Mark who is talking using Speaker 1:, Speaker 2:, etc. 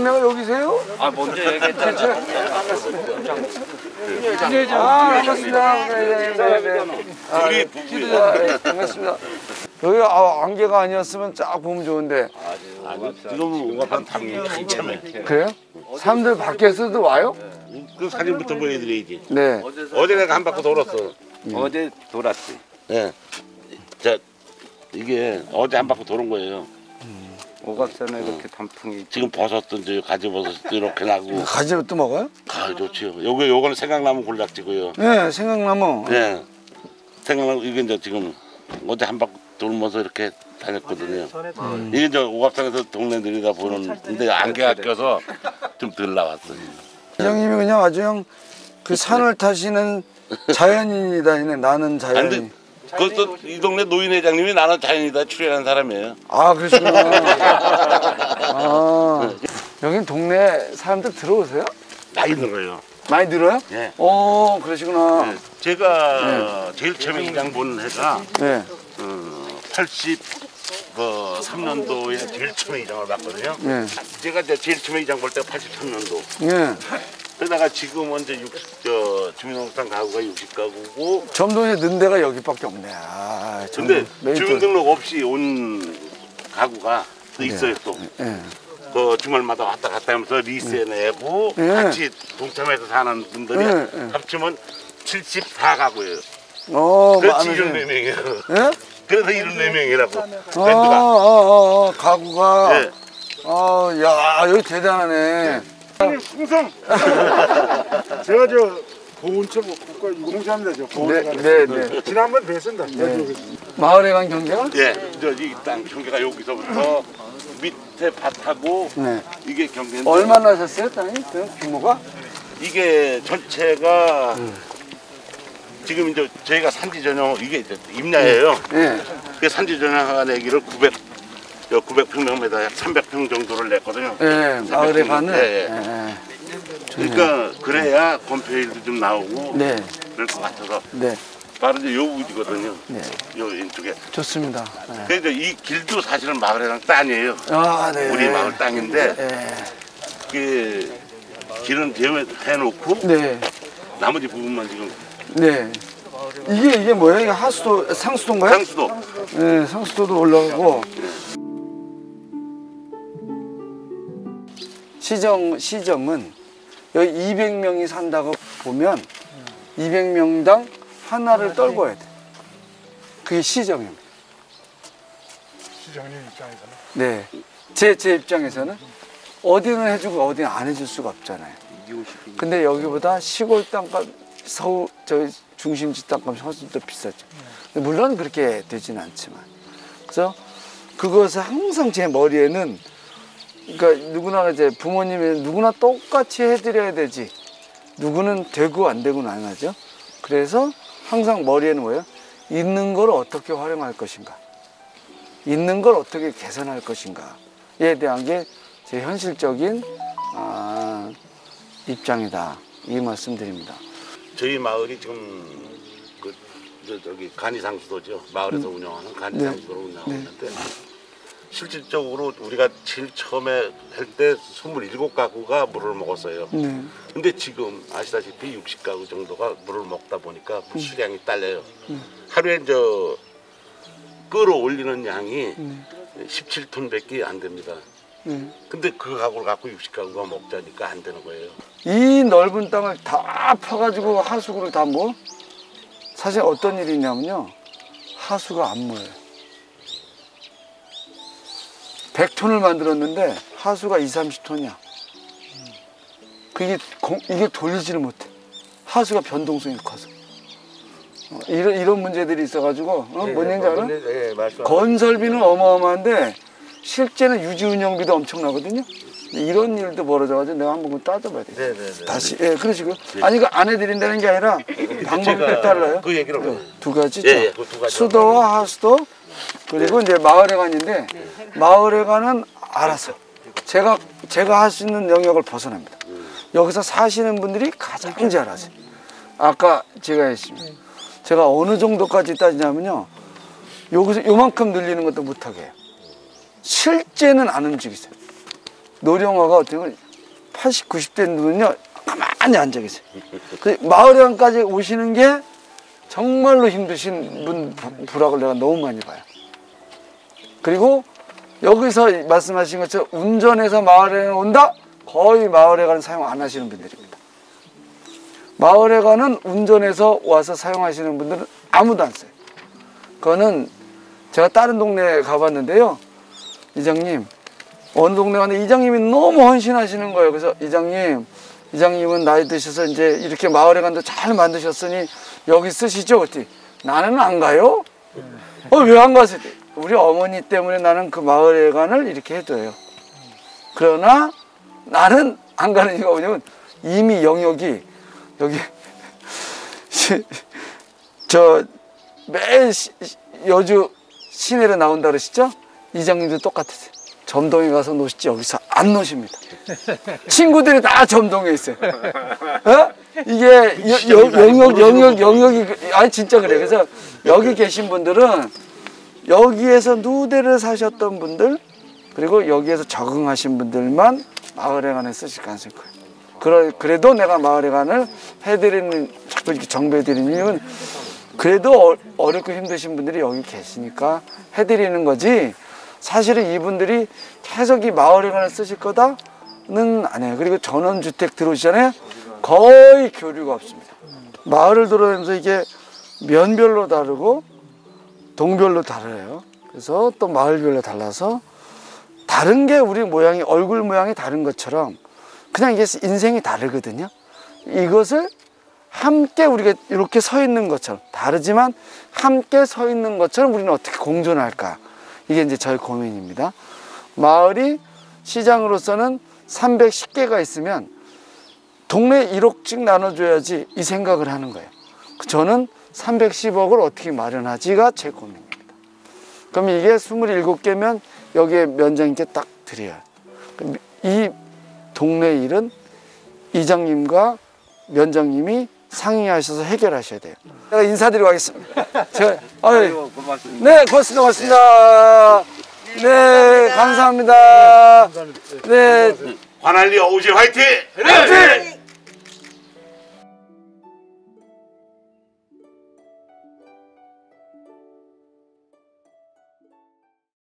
Speaker 1: 동네가 여기세요?
Speaker 2: 아 먼저 얘기했잖아.
Speaker 1: 반갑습니다. 네네네.
Speaker 2: 우리 부부예요.
Speaker 1: 반갑습니다. 여기 안개가 아니었으면 쫙 보면 좋은데.
Speaker 3: 지금은 오가판 당이 한참에.
Speaker 1: 그래요? 사람들 밖에서도 와요?
Speaker 3: 그 사진부터 보여드려야지.
Speaker 1: 네.
Speaker 3: 어제 내가 한 바퀴 돌았어.
Speaker 2: 어제 돌았지.
Speaker 3: 예. 자, 이게 어제 한 바퀴 도는 거예요.
Speaker 2: 오갑산에 이렇게 단풍이.
Speaker 3: 지금 버섯도 이제 가지버섯도 이렇게 나고.
Speaker 1: 가지도 먹어요?
Speaker 3: 아, 좋지요. 요거는 생강나무 골락지고요.
Speaker 1: 네, 생강나무.
Speaker 3: 예. 생강나무 이게 이제 지금 어제 한 바퀴 돌면서 이렇게 다녔거든요. 이게 이제 오갑산에서 동네 들이다 보는데 안개가 껴서 좀 덜 나왔어요.
Speaker 1: 형님이 그냥 아주 형 그 산을 타시는 자연인이다. 나는 자연인.
Speaker 3: 그것도 이 동네 노인회장님이 나는 자연이다 출연한 사람이에요.
Speaker 1: 아, 그러시구나. 아, 여긴 동네 사람들 들어오세요?
Speaker 3: 많이 늘어요.
Speaker 1: 많이 늘어요?
Speaker 3: 네.
Speaker 1: 오, 그러시구나.
Speaker 3: 네. 제가 제일 처음에 이장 본 해가
Speaker 1: 네.
Speaker 3: 83년도에 제일 처음에 이장을 봤거든요.
Speaker 1: 네.
Speaker 3: 제가 이제 제일 처음에 이장 볼 때가 83년도.
Speaker 1: 네.
Speaker 3: 그러다가 지금은 이제 주민등록상 가구가 60가구고.
Speaker 1: 점동에 넣은 데가 여기밖에 없네. 아,
Speaker 3: 근데 주민등록 없이 온 가구가 또 있어요 또.
Speaker 1: 네.
Speaker 3: 그 주말마다 왔다 갔다 하면서 리세 내고 같이 동참해서 사는 분들이 합치면 74가구예요. 그렇지 이런 4명이에요.
Speaker 1: 네?
Speaker 3: 그래서 이런 4명이라고 밴드가.
Speaker 1: 가구가.
Speaker 3: 네.
Speaker 1: 야, 여기 대단하네.
Speaker 4: 풍성. 제가 보훈처 국가유공자입니다.
Speaker 1: 네.
Speaker 4: 지난번 뵀습니다.
Speaker 1: 마을에 간 경계가?
Speaker 3: 예, 이 땅 경계가 여기서부터 밑에 밭하고
Speaker 1: 네.
Speaker 3: 이게 경계인데.
Speaker 1: 얼마나 하셨어요, 땅이? 그 규모가?
Speaker 3: 이게 전체가 지금 이제 저희가 산지 전용 이게 임야예요.
Speaker 1: 네.
Speaker 3: 그 산지 전용 내기를 900평방미터 약 300평 정도를 냈거든요.
Speaker 1: 네, 마을에 반을.
Speaker 3: 네.
Speaker 1: 네.
Speaker 3: 그러니까 그래야 건폐율도 좀 나오고
Speaker 1: 네.
Speaker 3: 그럴 것 같아서.
Speaker 1: 네.
Speaker 3: 바로 이제 요 부지거든요.
Speaker 1: 네.
Speaker 3: 요 왼쪽에.
Speaker 1: 좋습니다. 네.
Speaker 3: 그래서 이 길도 사실은 마을이랑 땅이에요.
Speaker 1: 아, 네.
Speaker 3: 우리 마을 땅인데
Speaker 1: 네.
Speaker 3: 그 길은 해놓고
Speaker 1: 네.
Speaker 3: 나머지 부분만 지금.
Speaker 1: 네. 이게 뭐예요? 이게 하수도, 상수도인가요?
Speaker 3: 상수도.
Speaker 1: 네, 상수도도 올라가고. 시정은 여기 200명이 산다고 보면 200명당 하나를 떨궈야 돼. 그게 시정입니다.
Speaker 4: 시장님 입장에서는.
Speaker 1: 네. 제 입장에서는 어디는 해주고 어디는 안 해줄 수가 없잖아요. 근데 여기보다 시골 땅값, 저희 중심지 땅값이 훨씬 더 비싸죠. 물론 그렇게 되지는 않지만. 그래서 그것을 항상 제 머리에는, 그러니까 누구나 이제 부모님이 누구나 똑같이 해드려야 되지. 누구는 되고 안 되고는 안 하죠. 그래서 항상 머리에는 뭐예요? 있는 걸 어떻게 활용할 것인가, 있는 걸 어떻게 개선할 것인가에 대한 게 제 현실적인 입장이다, 이 말씀드립니다.
Speaker 3: 저희 마을이 지금 저기 간이상수도죠. 마을에서 운영하는 간이상수도로 운영하는데 실질적으로 우리가 제일 처음에 할 때 27가구가 물을 먹었어요. 근데 지금 아시다시피 60가구 정도가 물을 먹다 보니까 수량이 딸려요. 하루에 끌어올리는 양이 17톤밖에 안 됩니다. 근데 그 가구를 갖고 60가구가 먹자니까 안 되는 거예요.
Speaker 1: 이 넓은 땅을 다 파가지고 하수구를 다 모어? 사실 어떤 일이 있냐면요, 하수가 안 모여요. 100톤을 만들었는데 하수가 20-30톤이야. 이게 돌리지를 못해. 하수가 변동성이 커서. 이런 문제들이 있어가지고, 뭔 얘기인지 알아?
Speaker 2: 네,
Speaker 1: 건설비는 어마어마한데 실제는 유지 운영비도 엄청나거든요. 이런 일도 벌어져가지고 내가 한번 따져봐야 돼.
Speaker 3: 네네네.
Speaker 1: 다시, 그러시고. 아니, 이거 안 해드린다는 게 아니라 방법이 꽤 달라요.
Speaker 3: 그 얘기를
Speaker 1: 두 가지죠.
Speaker 3: 그 두 가지.
Speaker 1: 수도와 하수도, 그리고 이제 마을회관인데, 마을회관은 알아서 제가 할 수 있는 영역을 벗어납니다. 여기서 사시는 분들이 가장 잘 아세요. 아까 제가 했습니다. 제가 어느 정도까지 따지냐면요, 여기서 요만큼 늘리는 것도 못하게 해요. 실제는 안 움직이세요. 노령화가 어떻게 보면 80, 90대 분은요 가만히 앉아 계세요. 그 마을회관까지 오시는 게 정말로 힘드신 분 부락을 내가 너무 많이 봐요. 그리고 여기서 말씀하신 것처럼 운전해서 마을회관 온다? 거의 마을회관을 사용 안 하시는 분들입니다. 마을회관은 운전해서 와서 사용하시는 분들은 아무도 안 써요. 그거는 제가 다른 동네에 가봤는데요. 이장님, 어느 동네 갔는데 이장님이 너무 헌신하시는 거예요. 그래서 이장님은 나이 드셔서 이제 이렇게 마을회관도 잘 만드셨으니 여기 쓰시죠? 그랬더니 나는 안 가요? 왜 안 가세요? 우리 어머니 때문에 나는 그 마을회관을 이렇게 해줘요. 그러나 나는 안 가는 이유가 뭐냐면 이미 영역이 여기 저 매일 여주 시내로 나온다 그러시죠? 이장님도 똑같으세요. 점동에 가서 노시지 여기서 안 노십니다. 친구들이 다 점동에 있어요. 어? 이게 영역이 아니 진짜 그래. 그래서 여기 계신 분들은 여기에서 누대를 사셨던 분들 그리고 여기에서 적응하신 분들만 마을회관에 쓰실 가능성이 커요. 그래도 내가 마을회관을 해드리는 자꾸 이렇게 정비해드리는 이유는 그래도 어렵고 힘드신 분들이 여기 계시니까 해드리는 거지. 사실은 이분들이 계속 이 마을회관을 쓰실 거다는 아니에요. 그리고 전원주택 들어오시잖아요. 거의 교류가 없습니다. 마을을 돌아다니면서 이게 면별로 다르고 동별로 다르요. 그래서 또 마을별로 달라서 다른 게 우리 모양이 얼굴 모양이 다른 것처럼 그냥 이게 인생이 다르거든요. 이것을 함께 우리가 이렇게 서 있는 것처럼 다르지만 함께 서 있는 것처럼 우리는 어떻게 공존할까? 이게 이제 저의 고민입니다. 마을이 시장으로서는 310개가 있으면 동네 1억씩 나눠줘야지 이 생각을 하는 거예요. 저는 310억을 어떻게 마련하지가 제 고민입니다. 그럼 이게 27개면 여기에 면장님께 딱 드려요. 그럼 이 동네 일은 이장님과 면장님이 상의하셔서 해결하셔야 돼요. 제가 인사드리고 가겠습니다.
Speaker 2: 아이고, 고맙습니다.
Speaker 1: 네, 고맙습니다. 네, 감사합니다. 네.
Speaker 3: 관할리 어우지 화이팅!
Speaker 1: 화이팅!